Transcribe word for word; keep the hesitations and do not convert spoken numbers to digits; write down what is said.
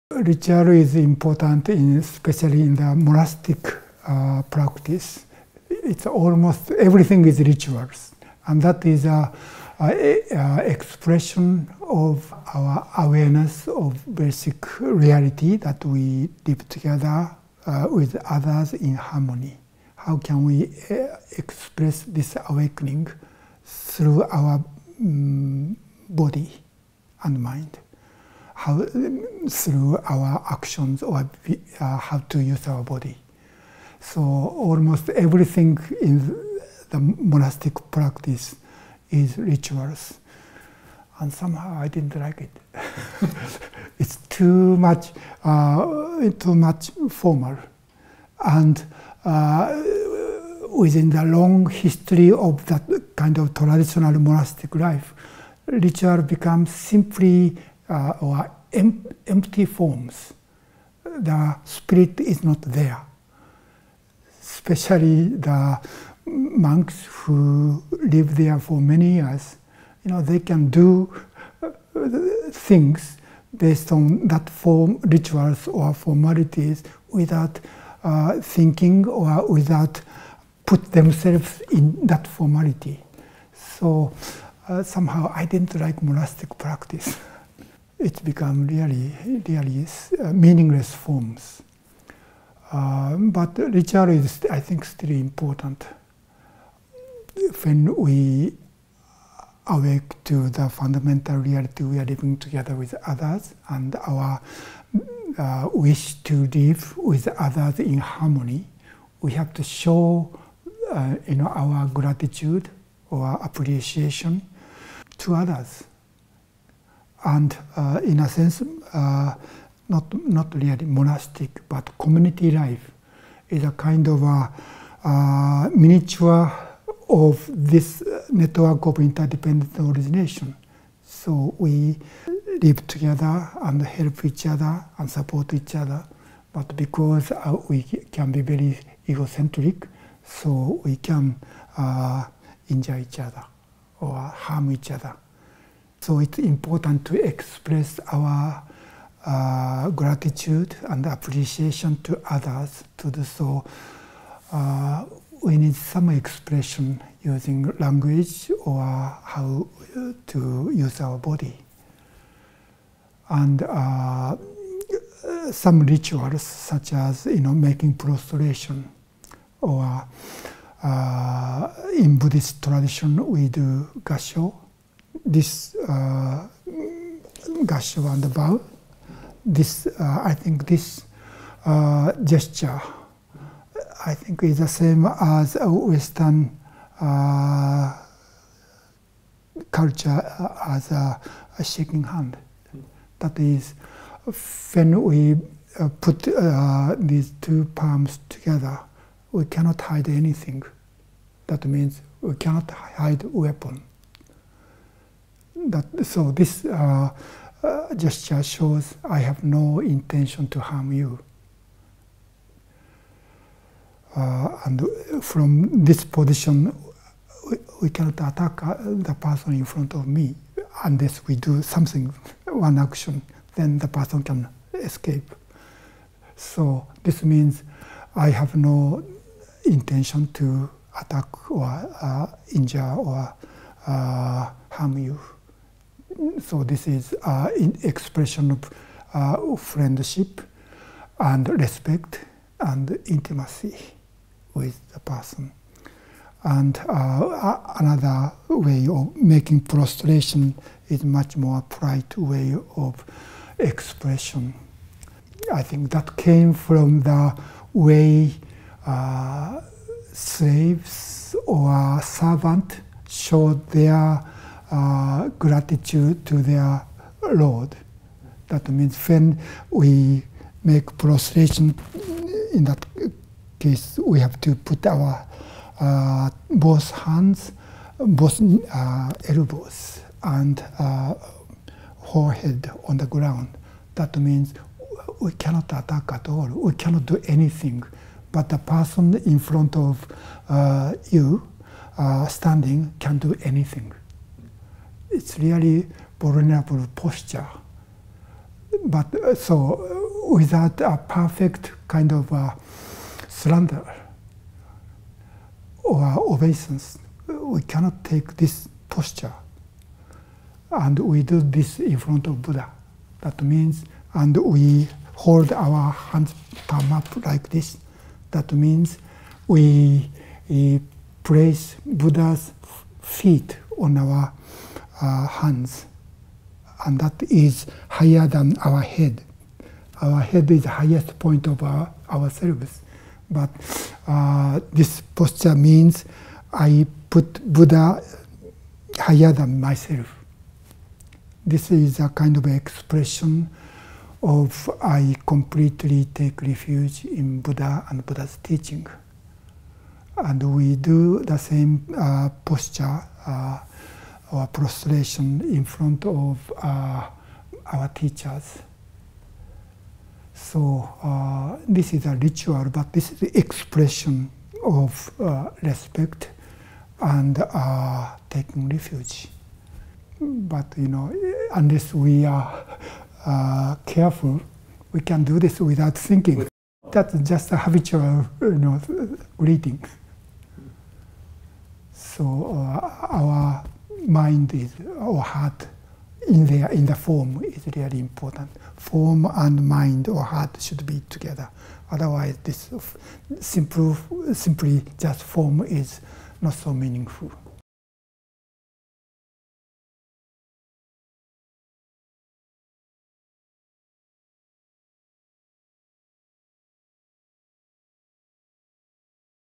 Ritual is important, in, especially in the monastic uh, practice. It's almost everything is rituals, and that is a, a, a expression of our awareness of basic reality that we live together uh, with others in harmony. How can we uh, express this awakening through our um, body and mind? How, through our actions, or uh, how to use our body. So almost everything in the monastic practice is rituals, and somehow I didn't like it. It's too much, uh, too much formal, and uh, within the long history of that kind of traditional monastic life, ritual becomes simply uh, or em empty forms. The spirit is not there. Especially the monks who live there for many years, you know, they can do things based on that form, rituals or formalities, without uh, thinking or without put themselves in that formality. So uh, somehow I didn't like monastic practice. It's become really, really uh, meaningless forms. Uh, but ritual is, I think, still important. When we awake to the fundamental reality, we are living together with others, and our uh, wish to live with others in harmony, we have to show uh, you know, our gratitude or appreciation to others. And uh, in a sense, uh, not, not really monastic, but community life is a kind of a, a miniature of this network of interdependent origination. So we live together and help each other and support each other, but because uh, we can be very egocentric, so we can uh, injure each other or harm each other. So it's important to express our uh, gratitude and appreciation to others. To do so, uh, we need some expression using language or how to use our body. And uh, some rituals, such as, you know, making prostration, or uh, in Buddhist tradition we do gassho. This uh, gassho and bow, this uh, I think this uh, gesture, I think is the same as a Western uh, culture as a, a shaking hand. That is, when we uh, put uh, these two palms together, we cannot hide anything. That means we cannot hide weapon. That, so this uh, uh, gesture shows I have no intention to harm you. Uh, and from this position, we, we cannot attack uh, the person in front of me unless we do something, one action, then the person can escape. So this means I have no intention to attack or uh, injure or uh, harm you. So this is uh, an expression of uh, friendship and respect and intimacy with the person. And uh, another way of making prostration is much more polite way of expression. I think that came from the way uh, slaves or servants showed their uh, gratitude to their Lord. That means when we make prostration, in that case we have to put our uh, both hands, both uh, elbows and uh, forehead on the ground. That means we cannot attack at all. We cannot do anything. But the person in front of uh, you, uh, standing, can do anything. It's really vulnerable posture. But uh, so without a perfect kind of uh, surrender or obeisance, we cannot take this posture. And we do this in front of Buddha. That means, and we hold our hands palm up like this. That means we, we place Buddha's feet on our uh, hands. And that is higher than our head. Our head is the highest point of our, ourselves. But uh, this posture means I put Buddha higher than myself. This is a kind of expression of I completely take refuge in Buddha and Buddha's teaching. And we do the same uh, posture uh, or prostration in front of uh, our teachers. So uh, this is a ritual, but this is the expression of uh, respect and uh, taking refuge. But you know, unless we are uh, careful, we can do this without thinking. That's just a habitual, you know, greeting. So uh, our mind is, or heart, in there, in the form is really important. Form and mind or heart should be together. Otherwise, this simple, simply just form is not so meaningful.